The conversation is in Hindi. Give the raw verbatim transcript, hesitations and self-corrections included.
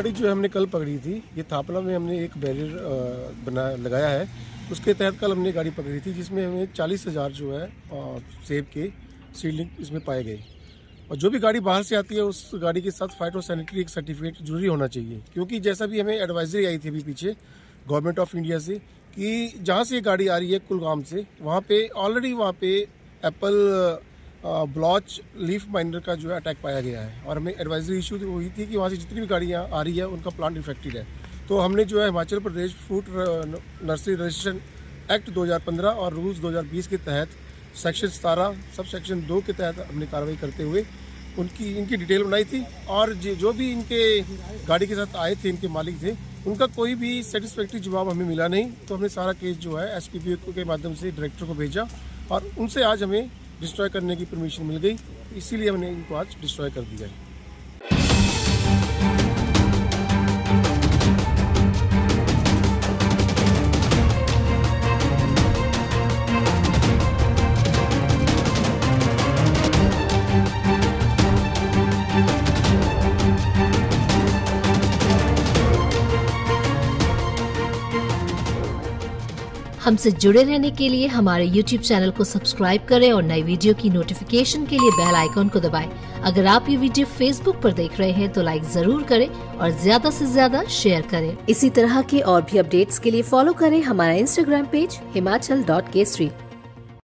गाड़ी जो है हमने कल पकड़ी थी, ये थापला में हमने एक बैरियर बना लगाया है, उसके तहत कल हमने गाड़ी पकड़ी थी जिसमें हमें चालीस हज़ार जो है सेब के सीलिंग इसमें पाए गए। और जो भी गाड़ी बाहर से आती है उस गाड़ी के साथ फाइटो सैनिटरी एक सर्टिफिकेट जरूरी होना चाहिए, क्योंकि जैसा भी हमें एडवाइजरी आई थी अभी पीछे गवर्नमेंट ऑफ इंडिया से कि जहाँ से ये गाड़ी आ रही है कुलगाम से, वहाँ पे ऑलरेडी वहाँ पे एप्पल ब्लॉच लीफ माइनर का जो है अटैक पाया गया है। और हमें एडवाइजरी इशू हुई थी कि वहाँ से जितनी भी गाड़ियाँ आ रही है उनका प्लांट इन्फेक्टेड है। तो हमने जो है Himachal Pradesh fruit nursery registration act दो हज़ार पंद्रह और रूल्स दो हज़ार बीस के तहत सेक्शन सतारह सब सेक्शन दो के तहत हमने कार्रवाई करते हुए उनकी इनकी डिटेल बनाई थी। और जो भी इनके गाड़ी के साथ आए थे, इनके मालिक थे, उनका कोई भी सेटिस्फैक्ट्री जवाब हमें मिला नहीं। तो हमने सारा केस जो है एस पी पी ओ के माध्यम से डायरेक्टर को भेजा और उनसे आज हमें डिस्ट्रॉय करने की परमिशन मिल गई, इसीलिए हमने इनको आज डिस्ट्रॉय कर दिया है। हमसे जुड़े रहने के लिए हमारे यूट्यूब चैनल को सब्सक्राइब करें और नई वीडियो की नोटिफिकेशन के लिए बेल आइकॉन को दबाएं। अगर आप ये वीडियो फेसबुक पर देख रहे हैं तो लाइक जरूर करें और ज्यादा से ज्यादा शेयर करें। इसी तरह के और भी अपडेट्स के लिए फॉलो करें हमारा Instagram page Himachal dot Kesari.